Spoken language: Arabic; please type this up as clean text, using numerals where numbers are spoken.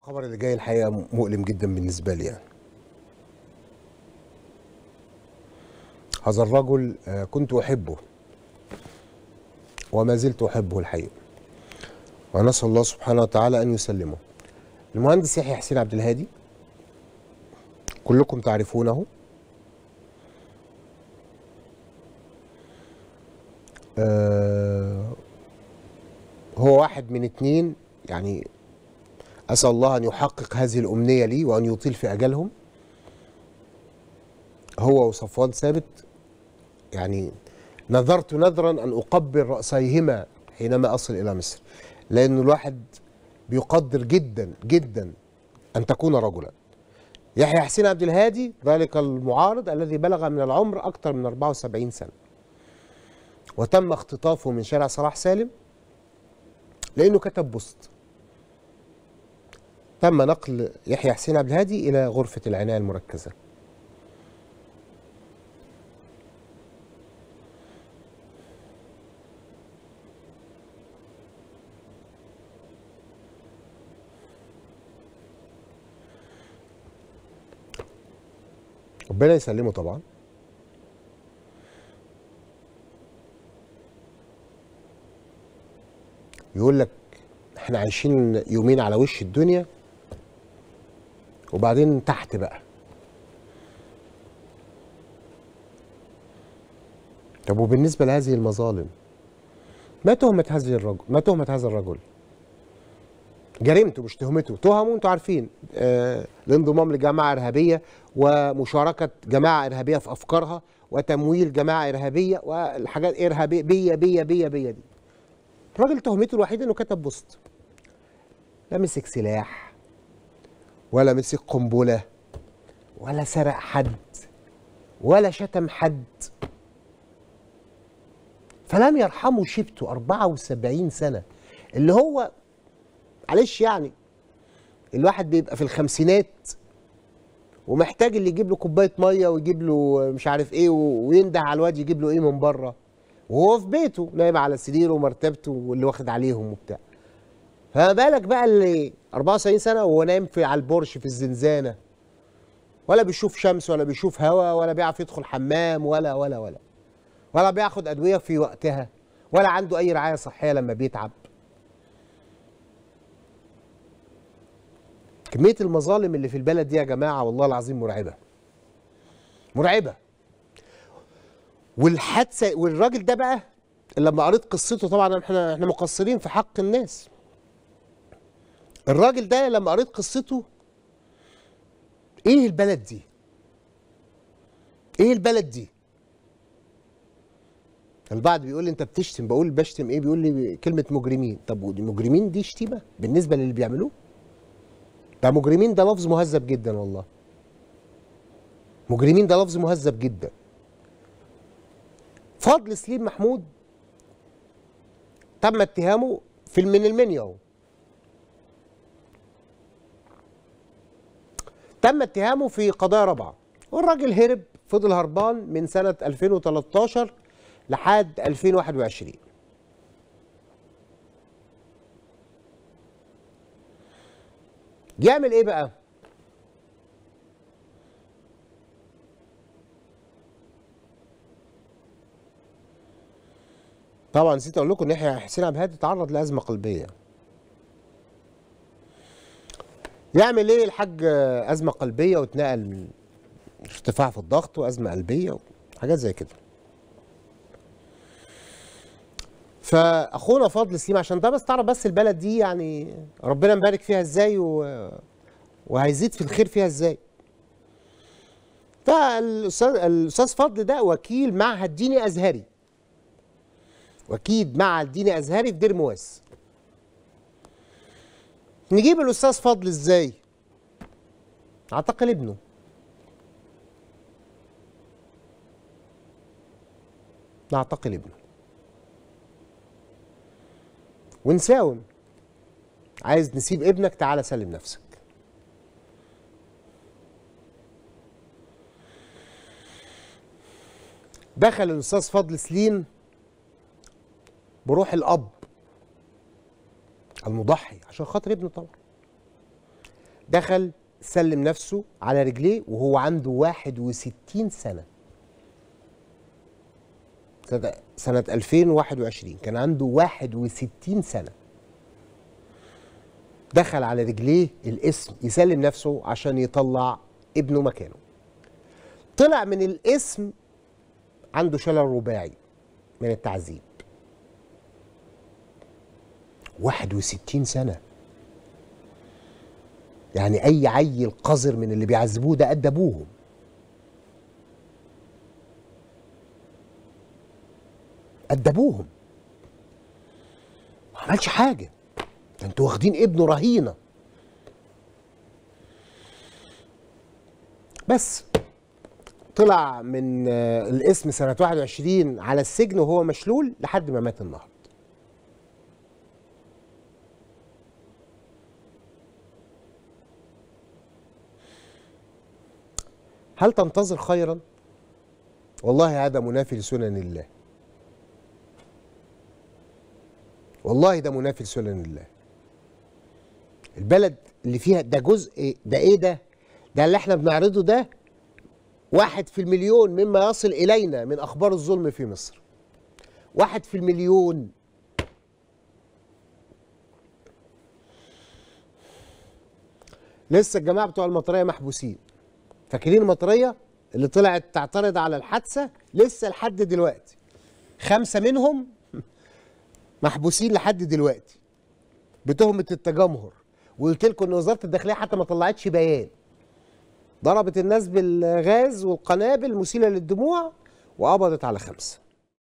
الخبر اللي جاي الحقيقة مؤلم جدا بالنسبة لي يعني. هذا الرجل كنت أحبه وما زلت أحبه الحقيقة، ونسأل الله سبحانه وتعالى أن يسلمه. المهندس يحيى حسين عبد الهادي كلكم تعرفونه. هو واحد من اتنين، يعني أسأل الله أن يحقق هذه الأمنية لي وأن يطيل في أجلهم. هو وصفوان ثابت، يعني نذرت نذرا أن أقبل رأسيهما حينما أصل إلى مصر، لأن الواحد بيقدر جدا جدا أن تكون رجلا. يحيى حسين عبد الهادي ذلك المعارض الذي بلغ من العمر أكثر من 74 سنة، وتم اختطافه من شارع صلاح سالم لأنه كتب بوست. تم نقل يحيى حسين عبد الهادي إلى غرفة العناية المركزة. ربنا يسلمه طبعا. يقول لك احنا عايشين يومين على وش الدنيا وبعدين تحت بقى. طب وبالنسبة لهذه المظالم، ما تهمة هذا الرجل؟ جريمته مش تهمته، تهمه انتوا عارفين، الانضمام لجماعة إرهابية ومشاركة جماعة إرهابية في أفكارها وتمويل جماعة إرهابية والحاجات إرهابية بيا دي. الراجل تهمته الوحيدة انه كتب بوست، لا مسك سلاح ولا مسك قنبلة ولا سرق حد ولا شتم حد، فلم يرحمه شيبته 74 سنة، اللي هو معلش يعني الواحد بيبقى في الخمسينات ومحتاج اللي يجيب له كوبايه ميه ويجيب له مش عارف ايه وينده على الواد يجيب له ايه من بره، وهو في بيته نايم على سريره ومرتبته واللي واخد عليهم وبتاع. فما بالك بقى اللي 74 سنه وهو نايم على البورش في الزنزانه، ولا بيشوف شمس ولا بيشوف هوا ولا بيعرف يدخل حمام ولا بياخد ادويه في وقتها ولا عنده اي رعايه صحيه لما بيتعب. كمية المظالم اللي في البلد دي يا جماعة والله العظيم مرعبة. والحادثة والراجل ده بقى لما قريت قصته، طبعا احنا مقصرين في حق الناس. الراجل ده لما قريت قصته، ايه البلد دي؟ ايه البلد دي؟ البعض بيقول لي انت بتشتم، بقول بشتم ايه؟ بيقول لي كلمة مجرمين. طب مجرمين دي شتيمة بالنسبة للي بيعملوه؟ ده مجرمين ده لفظ مهذب جدا والله. مجرمين ده لفظ مهذب جدا. فضل سليم محمود تم اتهامه من المنيا اهو. تم اتهامه في قضايا رابعه، والراجل هرب، فضل هربان من سنه 2013 لحد 2021. يعمل ايه بقى؟ طبعا نسيت اقول لكم ان يحيى حسين عبد الهادي تعرض لازمه قلبيه. يعمل ايه الحاج؟ ازمه قلبيه واتنقل ارتفاع في الضغط وازمه قلبيه وحاجات زي كده. فاخونا فضل سليم، عشان ده بس تعرف بس البلد دي يعني ربنا مبارك فيها ازاي وهيزيد في الخير فيها ازاي. فالاستاذ فضل ده وكيل معهد ديني ازهري، وكيل معهد ديني ازهري في دير مواس. نجيب الاستاذ فضل ازاي؟ اعتقل ابنه. نعتقل ابنه ونساوم. عايز نسيب ابنك؟ تعالى سلم نفسك. دخل الاستاذ فضل سليم بروح الاب المضحي عشان خاطر ابنه طبعا. دخل سلم نفسه على رجليه وهو عنده 61 سنة. سنة 2021 كان عنده 61 سنة. دخل على رجليه القسم يسلم نفسه عشان يطلع ابنه مكانه. طلع من القسم عنده شلل رباعي من التعذيب. 61 سنة. يعني أي عيل قذر من اللي بيعذبوه ده قد أبوهم. قد أبوهم. ما عملش حاجة. ده انتوا واخدين ابنه رهينة. بس طلع من القسم سنة 21 على السجن وهو مشلول لحد ما مات النهارده. هل تنتظر خيرا؟ والله هذا منافي لسنن الله. والله ده منافي لسنن الله. البلد اللي فيها ده جزء، ده ايه ده؟ ده اللي احنا بنعرضه ده 1 في المليون مما يصل إلينا من أخبار الظلم في مصر. 1 في المليون. لسه الجماعة بتوع المطرية محبوسين. فاكرين المطرية اللي طلعت تعترض على الحادثة؟ لسه لحد دلوقتي 5 منهم محبوسين لحد دلوقتي بتهمة التجمهر. وقلت لكم ان وزارة الداخلية حتى ما طلعتش بيان. ضربت الناس بالغاز والقنابل المسيلة للدموع وقبضت على 5.